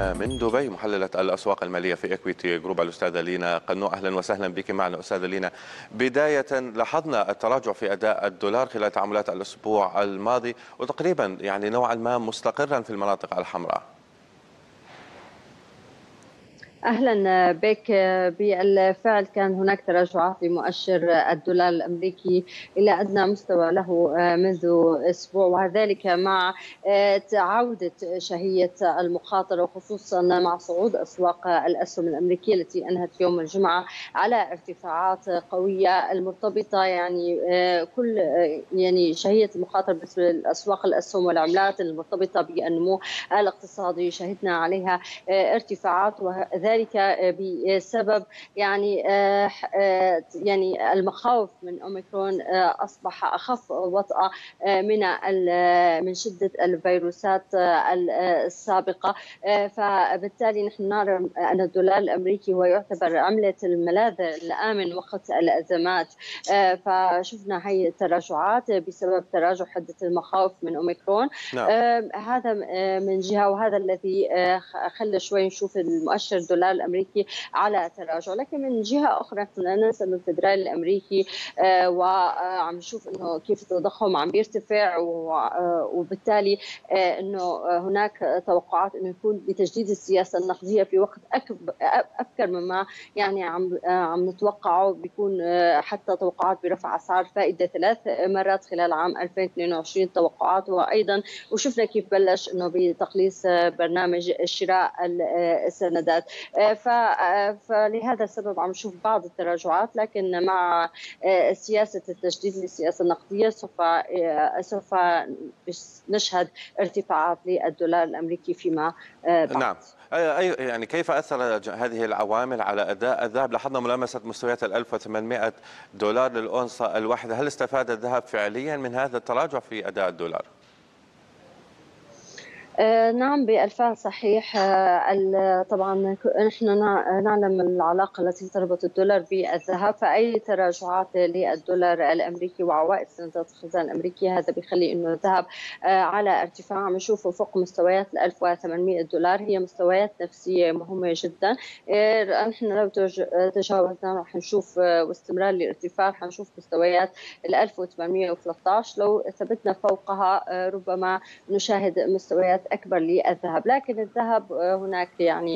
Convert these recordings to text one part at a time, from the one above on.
معنا من دبي محللة الأسواق المالية في إكويتي جروب الأستاذة لينا قنوع. أهلا وسهلا بك معنا أستاذة لينا. بداية لاحظنا التراجع في أداء الدولار خلال تعاملات الأسبوع الماضي وتقريبا نوعا ما مستقرا في المناطق الحمراء. أهلا بك. بالفعل كان هناك تراجعات لمؤشر الدولار الأمريكي إلى أدنى مستوى له منذ أسبوع، وذلك مع عودة شهية المخاطرة، وخصوصا مع صعود أسواق الأسهم الأمريكية التي أنهت يوم الجمعة على ارتفاعات قوية المرتبطة كل شهية المخاطرة بالنسبة للأسواق الأسهم والعملات المرتبطة بالنمو الاقتصادي. شهدنا عليها ارتفاعات، وذلك بسبب المخاوف من اوميكرون اصبح اخف وطأة من شده الفيروسات السابقه. فبالتالي نحن نرى ان الدولار الامريكي هو يعتبر عمله الملاذ الامن وقت الازمات. فشفنا هي التراجعات بسبب تراجع حده المخاوف من اوميكرون. نعم. هذا من جهه، وهذا الذي خلى شوي نشوف المؤشر الدولار الامريكي على تراجع. لكن من جهه اخرى لا ننسى انه الفدرالي الامريكي وعم نشوف انه كيف التضخم عم بيرتفع، وبالتالي انه هناك توقعات انه يكون بتجديد السياسه النقديه في وقت ابكر مما عم نتوقعه. بيكون حتى توقعات برفع اسعار فائده 3 مرات خلال عام 2022 توقعات، وايضا وشفنا كيف بلش انه بتقليص برنامج شراء السندات. فلهذا السبب عم نشوف بعض التراجعات، لكن مع سياسة التجديد للسياسة النقدية سوف نشهد ارتفاعات للدولار الأمريكي فيما بعد. نعم. كيف أثر هذه العوامل على أداء الذهب؟ لاحظنا ملامسة مستويات 1800 دولار للأونصة الواحدة. هل استفاد الذهب فعليا من هذا التراجع في أداء الدولار؟ نعم بالفعل صحيح. طبعا نحن نعلم العلاقة التي تربط الدولار بالذهب، فأي تراجعات للدولار الأمريكي وعوائد سندات الخزانة الأمريكية هذا بيخلي إنه الذهب على ارتفاع. عم نشوفه فوق مستويات 1800 دولار. هي مستويات نفسية مهمة جدا. نحن لو تجاوزنا رح نشوف واستمرار للارتفاع، رح نشوف مستويات 1813. لو ثبتنا فوقها ربما نشاهد مستويات أكبر للذهب. لكن الذهب هناك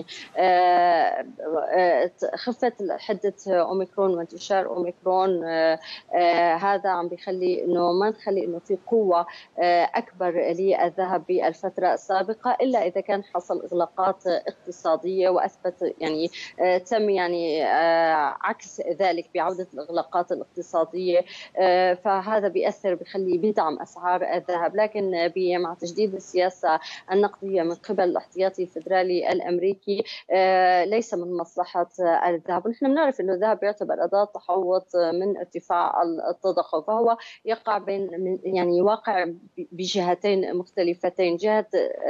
خفت حدة أوميكرون وانتشار أوميكرون. هذا عم بيخلي إنه ما نخلي إنه في قوة أكبر للذهب بالفترة السابقة، إلا إذا كان حصل إغلاقات اقتصادية وأثبت تم عكس ذلك بعودة الإغلاقات الاقتصادية. فهذا بيأثر بيخلي بيدعم أسعار الذهب. لكن مع تجديد السياسة النقدية من قبل الاحتياطي الفدرالي الأمريكي ليس من مصلحة الذهب. ونحن بنعرف أنه الذهب يعتبر أداة تحوط من ارتفاع التضخم، فهو يقع بين واقع بجهتين مختلفتين. جهة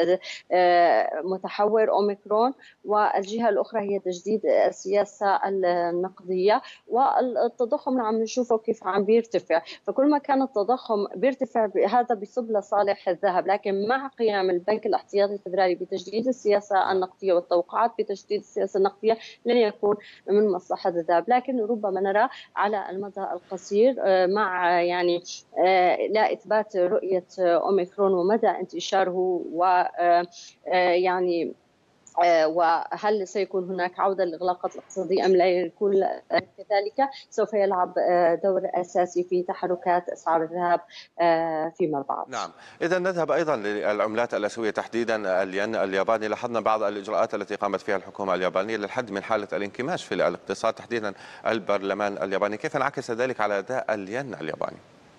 متحور أوميكرون، والجهة الأخرى هي تجديد السياسة النقدية. والتضخم عم نشوفه كيف عم بيرتفع، فكل ما كان التضخم بيرتفع هذا بيصب لصالح الذهب. لكن مع قيام البنك الاحتياطي الفدرالي بتجديد السياسة النقدية والتوقعات بتجديد السياسة النقدية لن يكون من مصلحة الذهب. لكن ربما نرى على المدى القصير مع لا إثبات رؤية أوميكرون ومدى انتشاره وهل سيكون هناك عودة للإغلاقات الاقتصادية أم لا يكون كذلك، سوف يلعب دور أساسي في تحركات أسعار الذهب فيما بعد. نعم. إذا نذهب أيضا للعملات الآسيوية تحديدا الين الياباني. لاحظنا بعض الإجراءات التي قامت فيها الحكومة اليابانية للحد من حالة الانكماش في الاقتصاد، تحديدا البرلمان الياباني. كيف انعكس ذلك على أداء الين الياباني؟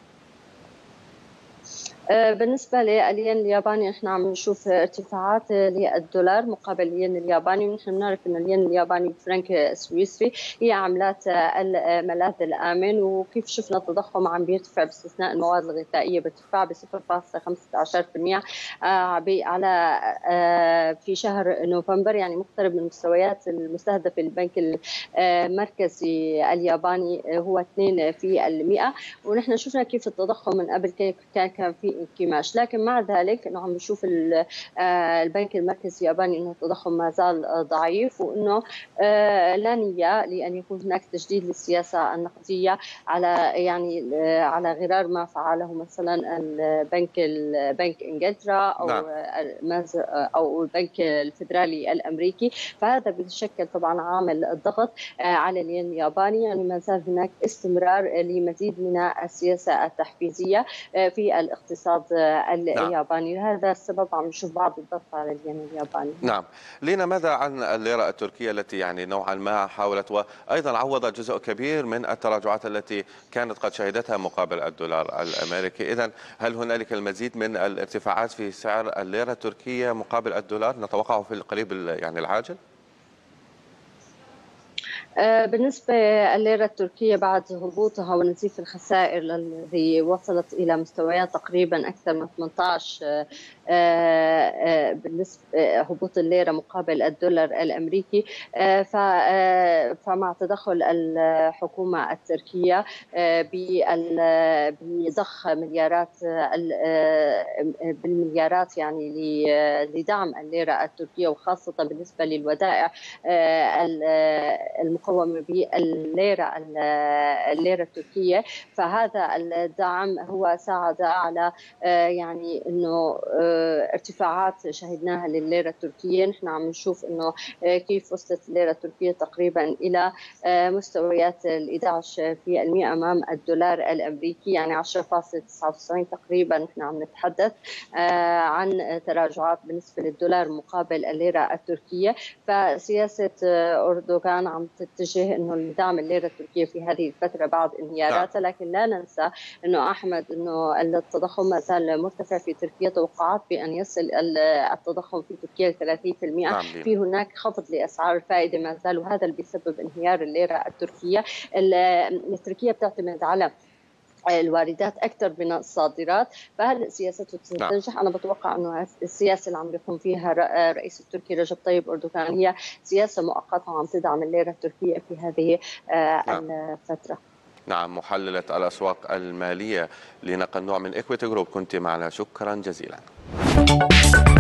بالنسبة للين الياباني نحن عم نشوف ارتفاعات للدولار مقابل الين الياباني. ونحن بنعرف أن الين الياباني بفرنك سويسري هي عملات الملاذ الآمن، وكيف شفنا التضخم عم بيرتفع باستثناء المواد الغذائية بارتفاع ب 0.15% على في شهر نوفمبر، مقترب من المستويات المستهدفة البنك المركزي الياباني هو 2%. ونحن شفنا كيف التضخم من قبل كان في بانكماش. لكن مع ذلك انه عم نشوف البنك المركزي الياباني انه التضخم ما زال ضعيف، وانه لا نية لان يكون هناك تجديد للسياسه النقديه على يعني على غرار ما فعله مثلا بنك انجلترا نعم. او البنك الفدرالي الامريكي. فهذا بيشكل طبعا عامل ضغط على الين الياباني، يعني ما زال هناك استمرار لمزيد من السياسه التحفيزيه في الاقتصاد نعم. الياباني. لهذا السبب عم نشوف بعض الضغط على الين الياباني. نعم. لينا، ماذا عن الليرة التركية التي يعني نوعا ما حاولت وأيضا عوضت جزء كبير من التراجعات التي كانت قد شهدتها مقابل الدولار الأمريكي؟ إذن هل هنالك المزيد من الارتفاعات في سعر الليرة التركية مقابل الدولار نتوقعه في القريب يعني العاجل؟ بالنسبة لليرة التركية بعد هبوطها ونزيف الخسائر الذي وصلت إلى مستويات تقريبا أكثر من 18 بالنسبة هبوط الليرة مقابل الدولار الأمريكي، فمع تدخل الحكومة التركية بضخ مليارات بالمليارات يعني لدعم الليرة التركية، وخاصة بالنسبة للودائع المقومة بالليرة التركية. فهذا الدعم هو ساعد على يعني انه ارتفاعات شهدناها للليرة التركية. نحن عم نشوف انه كيف وصلت الليرة التركية تقريبا الى مستويات 11% امام الدولار الامريكي، يعني 10.99 تقريبا. نحن عم نتحدث عن تراجعات بالنسبة للدولار مقابل الليرة التركية. فسياسة أردوغان عم تتجه انه لدعم الليره التركيه في هذه الفتره بعد انهياراتها. لكن لا ننسى انه احمد انه التضخم ما زال مرتفع في تركيا، توقعات بان يصل التضخم في تركيا ل 30%. نعم. في هناك خفض لاسعار الفائده ما زال، وهذا اللي بيسبب انهيار الليره التركيه. تركيا بتعتمد على الواردات اكثر من الصادرات، فهل سياسته نعم. ستنجح؟ انا بتوقع انه السياسه اللي عم بيقوم فيها الرئيس التركي رجب طيب اردوغان هي سياسه مؤقته وعم تدعم الليره التركيه في هذه نعم. الفتره. نعم. محللة الأسواق المالية لينا قنوع من إكويتي جروب، كنت معنا، شكرا جزيلا.